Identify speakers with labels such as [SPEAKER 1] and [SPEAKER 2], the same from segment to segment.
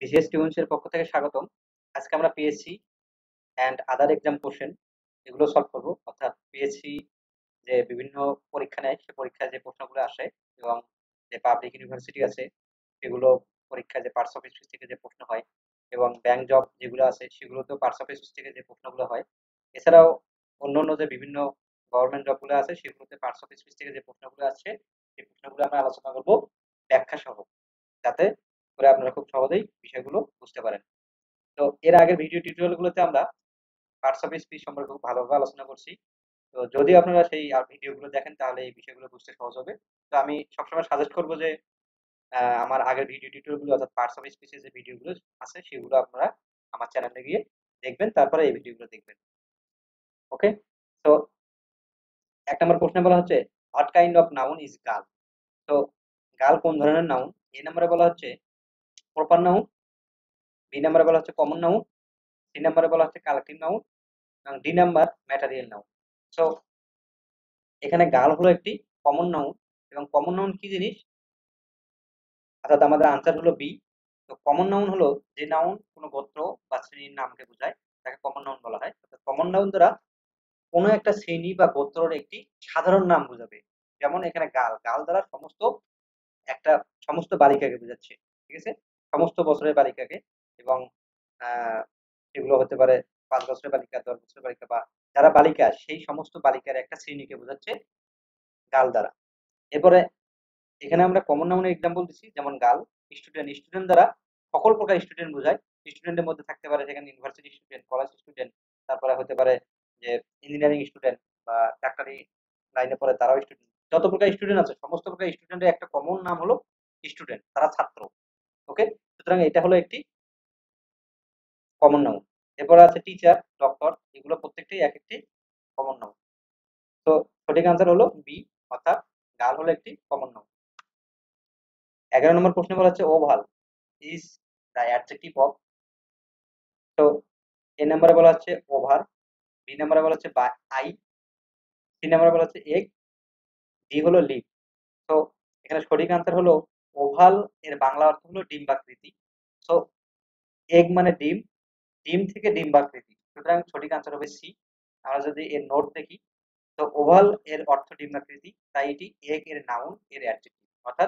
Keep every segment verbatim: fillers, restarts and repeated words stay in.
[SPEAKER 1] BCS টিউন্সের পক্ষ থেকে স্বাগতম। আজকে আমরা PSC and other exam question এগুলো সলভ করব। অর্থাৎ পিএসসি যে বিভিন্ন পরীক্ষা নেয় সে পরীক্ষায় যে প্রশ্নগুলো আসে এবং যে পাবলিক ইউনিভার্সিটি আছে সেগুলো পরীক্ষায় যে পার্টস অফ স্পিচ থেকে যে প্রশ্ন হয় এবং ব্যাংক জব যেগুলো আছে সেগুলোতেও পার্টস অফ স্পিচ থেকে যে প্রশ্নগুলো হয়, এছাড়াও অন্যান্য যে বিভিন্ন গভর্নমেন্ট জবগুলো আছে সেগুলোতে পার্টস অফ স্পিচ থেকে যে প্রশ্নগুলো আছে সেই প্রশ্নগুলো আমরা আলোচনা করব ব্যাখ্যা সহ, যাতে করে আপনারা খুব সহজেই বিষয়গুলো বুঝতে পারেন। তো এর আগের ভিডিও টিউটোরিয়ালগুলোতে আমরা পার্টস অফ স্পিচ সম্পর্কে খুব ভালোভাবে আলোচনা করছি। তো যদি আপনারা সেই ভিডিওগুলো দেখেন তাহলে এই বিষয়গুলো বুঝতে সহজ হবে। তো আমি সবসময় সাজেস্ট করবো যে আহ, আমার আগের ভিডিও টিউটোরিয়ালগুলো অর্থাৎ পার্টস অফ স্পিচের যে ভিডিওগুলো আছে সেগুলো আপনারা আমার চ্যানেলে গিয়ে দেখবেন, তারপরে এই ভিডিওগুলো দেখবেন। ওকে, তো এক নম্বর প্রশ্নে বলা হচ্ছে what kind of noun is girl. তো গার্ল কোন ধরনের নাউন? এই নম্বরে বলা হচ্ছে প্রপার নাউন, বি নম্বরে বলা হচ্ছে কমন নাউন, সি নম্বরে বলা হচ্ছে কালেক্টিভ নাউন এবং D number material noun. So এখানে গার্ল হলো একটি কমন নাউন এবং কমন নাউন কি জিনিস, অর্থাৎ আমাদের আনসার হলো বি। তো কমন নাউন হলো যে নাউন কোনো গোত্র বা শ্রেণীর নামকে বোঝায় তাকে কমন নাউন বলা হয়। অর্থাৎ কমন নাউন দ্বারা কোনো একটা শ্রেণী বা গোত্রের একটি সাধারণ নাম বোঝাবে। যেমন এখানে গাল, গাল দ্বারা সমস্ত একটা সমস্ত বালিকাকে বোঝাচ্ছে, ঠিক আছে, সমস্ত বছরের বালিকাকে। এবং আহ এগুলো হতে পারে পাঁচ বছরের বালিকা, দশ বছরের বালিকা বা যারা বালিকা সেই সমস্ত বালিকার একটা শ্রেণীকে বোঝাচ্ছে গাল দ্বারা। এরপরে এখানে আমরা কমন নাউনের এক্সাম্পল দিচ্ছি, যেমন গার্ল। স্টুডেন্ট, স্টুডেন্ট দ্বারা সকল প্রকার স্টুডেন্ট বোঝায়। স্টুডেন্টের মধ্যে থাকতে পারে সেখানে ইউনিভার্সিটি স্টুডেন্ট, কলেজ স্টুডেন্ট, তারপরে হতে পারে যে ইঞ্জিনিয়ারিং স্টুডেন্ট বা ডাক্তারি লাইনে পড়ে তারাও স্টুডেন্ট। যত প্রকার স্টুডেন্ট আছে সমস্ত প্রকার স্টুডেন্টের একটা কমন নাম হলো স্টুডেন্ট, তারা ছাত্র। ওকে, সুতরাং এটা হলো একটি কমন নাউন। এরপরে আছে টিচার, ডক্টর, এগুলো প্রত্যেকটাই এক একটি কমন নাউন। তো সঠিক আনসার হলো বি, অর্থাৎ গার্ল হলো একটি কমন নাউন। এগারো নম্বর প্রশ্নে বলা হচ্ছে oval is the adjective of. তো এ নম্বরে বলা হচ্ছে ওভার, বি নম্বরে বলা হচ্ছে আই, সি নম্বরে বলা হচ্ছে এগ, ডি হলো লিভ। তো এখানে সঠিক আনসার হলো ওভাল, এর বাংলা অর্থ হলো ডিম্বাকৃতি। তো এগ মানে ডিম, ডিম থেকে ডিম্বাকৃতি, সুতরাং সঠিক আনসার হবে সি। আমরা যদি এর নোট দেখি, তো ওভাল এর অর্থ ডিম্বাকৃতি, তাই এটি এগ এর নাউন, এর অ্যাডজেক্টিভ। অর্থাৎ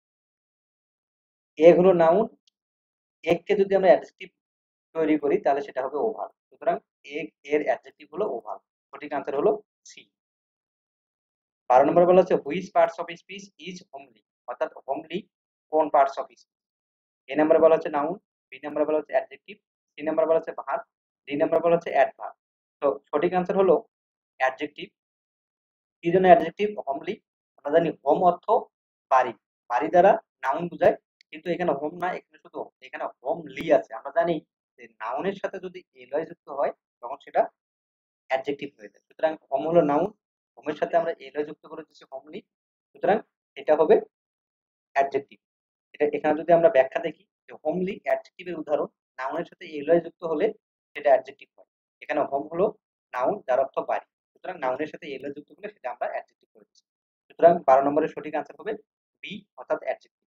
[SPEAKER 1] এগ হলো নাউন, এগকে যদি আমরা অ্যাডজেক্টিভ তৈরি করি তাহলে সেটা হবে ওভাল। সুতরাং এগ এর অ্যাডজেক্টিভ হলো ওভাল। সঠিক আনসার হলো সি। বারো নম্বরে বলা হচ্ছে which parts of speech is homely, অর্থাৎ হোমলি কোন পার্টস অফ স্পিচ। এ নম্বরে বলা হচ্ছে নাউন, বি নম্বরে বলা হচ্ছে অ্যাডজেক্টিভ, সি নম্বরে বলা হচ্ছে ভার্ব, ডি নম্বরে বলা হচ্ছে অ্যাডভার্ব। তো সঠিক আনসার হলো অ্যাডজেক্টিভ। কি জন্য অ্যাডজেক্টিভ? হোমলি। আমরা জানি হোম অর্থ বাড়ি, বাড়ি দ্বারা নাউন বোঝায়, কিন্তু এখানে হোম না, এখানে শুধু এখানে হোমলি আছে। আমরা জানি যে নাউনের সাথে যদি এলয় যুক্ত হয় তখন সেটা অ্যাডজেক্টিভ হয়ে যায়। সুতরাং হোম হলো নাউন, হোমের সাথে আমরা এলয় যুক্ত করে দিচ্ছি হোমলি, সুতরাং এটা হবে অ্যাডজেক্টিভ। এটা এখানে যদি আমরা ব্যাখ্যা দেখি যে হোমলি অ্যাডজেক্টিভের উদাহরণ, নাউনের সাথে এলয় যুক্ত হলে সেটা অ্যাডজেক্টিভ হয়। এখানে হোম হলো নাউন যার অর্থ বাড়ি, সুতরাং নাউনের সাথে এলয় যুক্ত হলে সেটা আমরা অ্যাডজেক্টিভ করে দিচ্ছি। সুতরাং বারো নম্বরের সঠিক আনসার হবে বি, অর্থাৎ অ্যাডজেক্টিভ।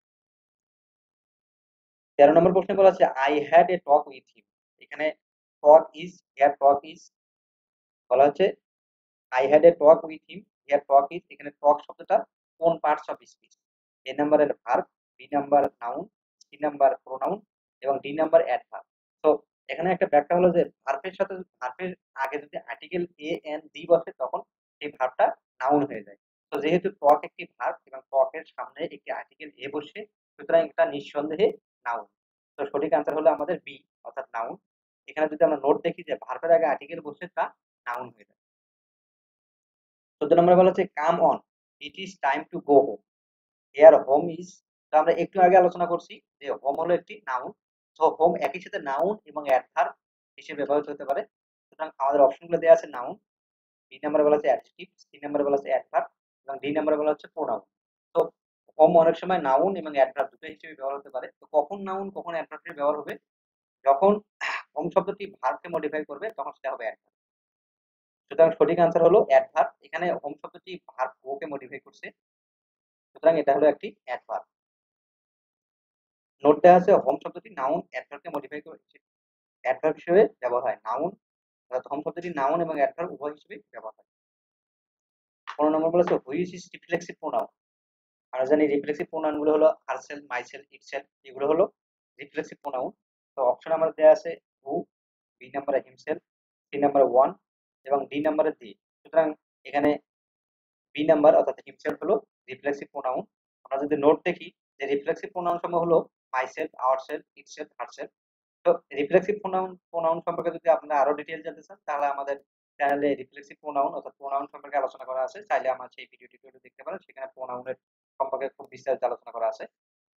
[SPEAKER 1] তেরো নম্বর প্রশ্নে বলা আছে I had a talk with him. এখানে talk is, here talk is বলা হচ্ছে I had a talk with him, here talk is, এখানে টক শব্দটা কোন পার্টস অফ স্পিচ? এ নাম্বারের verb, B number noun, C number pronoun এবং D number adverb. তো এখানে একটা ব্যাখ্যা হলো যে ভার্বের সাথে ভার্বের আগে যদি আর্টিকেল এ এন ডি বসে তখন সেই ভার্বটা নাউন হয়ে যায়। তো যেহেতু টক একটি ভার্ব এবং টকের সামনে একটি আর্টিকেল এ বসে, সুতরাং এটা নিঃসন্দেহে নাউন। তো সঠিক আনসার হলো আমাদের বি, অর্থাৎ নাউন। এখানে যদি আমরা নোট দেখি যে ভার্বের আগে আর্টিকেল বসে তা নাউন হয়ে যায়। চোদ্দ নম্বরে বলা হচ্ছে come on, it is time to go home, here home is. তো আমরা একটু আগে আলোচনা করছি যে হোম হলো একটি নাউন। তো হোম একই সাথে নাউন এবং অ্যাডভার্ব হিসেবে ব্যবহৃত হতে পারে। সুতরাং আমাদের অপশনগুলো দেওয়া আছে নাউন, বি নম্বরে বলা হচ্ছে অ্যাডজেক্টিভ, সি নম্বরে বলা হচ্ছে অ্যাডভার্ব এবং ডি নম্বরে বলা হচ্ছে প্রোনাউন। তো হোম অনেক সময় নাউন এবং অ্যাডভার্ব দুটো হিসেবে ব্যবহার হতে পারে। তো কখন নাউন কখন অ্যাডভার্ব হিসেবে ব্যবহার হবে? যখন হোম শব্দটি ভার্বকে মডিফাই করবে তখন সেটা হবে অ্যাডভার্ব। সুতরাং সঠিক আনসার হলো অ্যাডভার্ব। এখানে হোম শব্দটি ভার্ব গো কে মডিফাই করছে, সুতরাং এটা হলো একটি অ্যাডভার্ব। নোট দেওয়া আছে হোম শব্দটি নাউন অ্যাডভার্বকে মডিফাই করে অ্যাডভার্ব হিসেবে ব্যবহার হয়। নাউন অর্থাৎ হোম শব্দটি নাউন এবং অ্যাডভার্ব উভয় হিসেবে ব্যবহার হয়। পনেরো নম্বর বলেছে হুইচ ইজ রিফ্লেক্সিভ প্রোনাউন। আমরা জানি রিফ্লেক্সিভ প্রোনাউন গুলো হলো হারসেল, মাইসেল, ইটসেল, এগুলো হলো রিফ্লেক্সিভ প্রোনাউন। তো অপশন আমাদের দেওয়া আছে হু, বি নাম্বারে হিমসেলফ, সি নাম্বারে ওয়ান এবং ডি নাম্বারে দি। সুতরাং এখানে বি নাম্বার অর্থাৎ হিমসেলফ হলো রিফ্লেক্সিভ প্রোনাউন। আমরা যদি নোট দেখি যে রিফ্লেক্সিভ প্রোনাউন সমূহ হলো মাইসেলফ, আওয়ারসেলফ, ইটসেলফ, হারসেলফ। তো রিফ্লেক্সিভ প্রোনাউন প্রোনাউন সম্পর্কে যদি আপনারা আরো ডিটেইল জানতে চান তাহলে আমাদের চ্যানেলে রিফ্লেক্সিভ প্রোনাউন অর্থাৎ প্রোনাউন সম্পর্কে আলোচনা করা আছে, চাইলে আমার সেই ভিডিও টিউটোরিয়াল দেখতে পারেন, সেখানে প্রোনাউনের সম্পর্কে খুব বিস্তারিত আলোচনা করা আছে।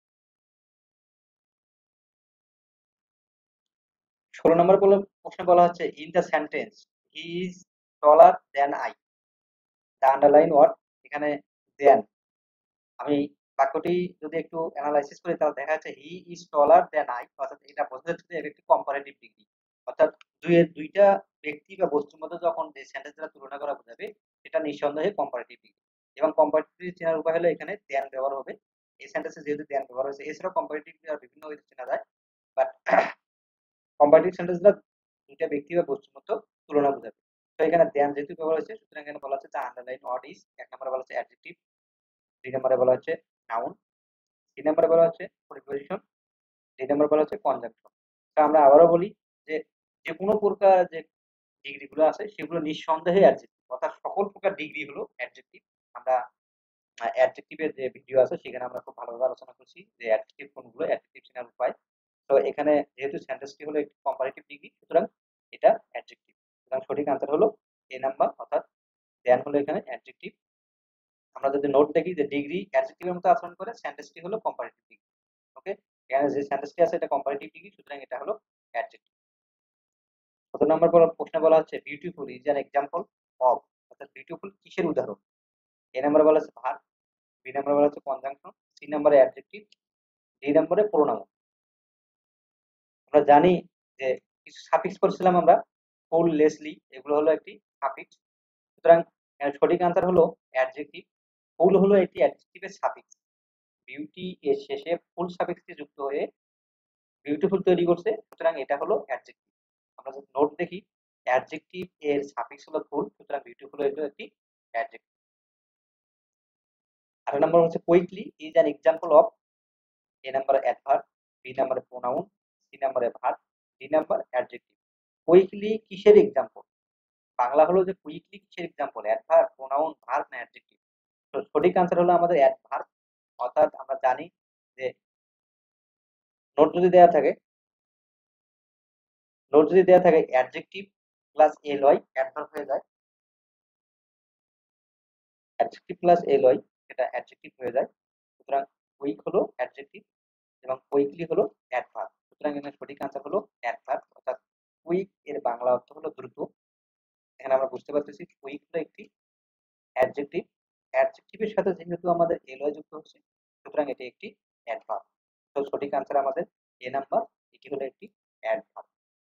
[SPEAKER 1] ষোলো নম্বর প্রশ্নে বলা হচ্ছে in the sentence he is taller than I, the underline word এখানে দেন। আমি বাক্যটি যদি একটু অ্যানালাইসিস করি তাহলে দেখা যাচ্ছে হি ইজ টলার দেন আই, অর্থাৎ এটা বোঝা যাচ্ছে যে এর একটি কম্পারেটিভ ডিগ্রি, অর্থাৎ দুইয়ের দুইটা ব্যক্তি বা বস্তুর মধ্যে যখন যে সেন্টেন্স দ্বারা তুলনা করা বোঝাবে সেটা নিঃসন্দেহে কম্পারেটিভ ডিগ্রি। এবং কম্পারেটিভ ডিগ্রি চেনার উপায় হলো এখানে দেন ব্যবহার হবে। এই সেন্টেন্সে যেহেতু দেন ব্যবহার হয়েছে, এছাড়াও কম্পারেটিভ ডিগ্রি আর বিভিন্ন ওয়েতে চেনা যায়, বাট কম্পারেটিভ সেন্টেন্স দ্বারা দুইটা ব্যক্তি বা বস্তুর মধ্যে তুলনা বোঝাবে। তো এখানে দেন যেহেতু ব্যবহার হয়েছে সুতরাং এখানে বলা হচ্ছে দ্য আন্ডারলাইন ওয়ার্ড ইজ, এক নম্বরে বলা হচ্ছে অ্যাডজেক্টিভ, দুই নম্বরে বলা হচ্ছে নাউন, তিন নম্বরে বলা হচ্ছে প্রিপোজিশন, দুই নম্বরে বলা হচ্ছে কনজাংশন। তো আমরা আবারও বলি যে যে কোনো প্রকার যে ডিগ্রি গুলো আছে সেগুলো নিঃসন্দেহে অ্যাডজেক্টিভ, অর্থাৎ সকল প্রকার ডিগ্রি হলো অ্যাডজেক্টিভ। আমরা অ্যাডজেক্টিভের যে ভিডিও আছে সেখানে আমরা খুব ভালোভাবে আলোচনা করছি যে অ্যাডজেক্টিভ কোনগুলো, অ্যাডজেক্টিভ চেনার উপায়। তো এখানে যেহেতু সেন্টেন্সটি হলো একটি কম্পারেটিভ ডিগ্রি সুতরাং এটা অ্যাডজেক্টিভ। সুতরাং সঠিক আনসার হলো এ নাম্বার, অর্থাৎ দেন হলো এখানে অ্যাডজেক্টিভ। আমরা যদি নোট দেখি যে ডিগ্রি অ্যাডজেক্টিভের মতো আচরণ করে, সেন্টেন্সটি হলো কম্পারেটিভ ডিগ্রি। ওকে, এখানে যে সেন্টেন্সটি আছে এটা কম্পারেটিভ ডিগ্রি সুতরাং এটা হলো অ্যাডজেক্টিভ। সতেরো নম্বর প্রশ্নে বলা হচ্ছে beautiful is an example of, অর্থাৎ বিউটিফুল কিসের উদাহরণ। এ নম্বরে বলা হচ্ছে ভার্ব, বি নম্বরে বলা হচ্ছে কনজাংশন, সি নম্বরে অ্যাডজেক্টিভ, ডি নম্বরে প্রোনাউন। আমরা জানি যে কিছু সাফিক্স পড়ছিলাম আমরা, ফুল, লেসলি, এগুলো হলো একটি সাফিক্স। সুতরাং এর সঠিক আনসার হলো অ্যাডজেক্টিভ। ফুল হলো একটি অ্যাডজেক্টিভের সাফিক্স, বিউটি এর শেষে ফুল সাফিক্সটি যুক্ত হয়ে বিউটিফুল তৈরি করছে, সুতরাং এটা হলো অ্যাডজেক্টিভ। আমরা যদি নোট দেখি অ্যাডজেক্টিভ এর সাফিক্স হলো ফুল, সুতরাং বিউটিফুল হলো একটি অ্যাডজেক্টিভ। আঠারো নম্বর হচ্ছে quickly is an example of, A নাম্বারে অ্যাডভার্ব, বি নাম্বারে প্রোনাউন, সি নাম্বারে verb, D number adjective. Quickly কিসের এক্সাম্পল? বাংলা হলো যে কুইকলি কিসের এক্সাম্পল, অ্যাডভার্ব, প্রোনাউন, ভার্ব না অ্যাডজেক্টিভ? তো সঠিক আনসার হলো আমাদের অ্যাডভার্ব। অর্থাৎ আমরা জানি যে নোট যদি দেওয়া থাকে নোট যদি দেওয়া থাকে adjective plus L Y adverb হয়ে যায়, অ্যাডজেক্টিভ প্লাস এল ওয়াই এটা অ্যাডজেক্টিভ হয়ে যায়। সুতরাং কুইক হলো অ্যাডজেক্টিভ এবং কুইকলি হলো অ্যাডভার্ব। সুতরাং এখানে সঠিক আনসার হলো অ্যাডভার্ব, অর্থাৎ কুইক এর বাংলা অর্থ হলো দ্রুত। এখানে আমরা বুঝতে পারতেছি কুইক হলো একটি অ্যাডজেক্টিভ, অ্যাডজেক্টিভের সাথে যেহেতু আমাদের এল ওয়াই যুক্ত হচ্ছে সুতরাং এটি একটি অ্যাডভার্ব। তো সঠিক আনসার আমাদের এ নাম্বার, এটি হলো একটি অ্যাডভার্ব।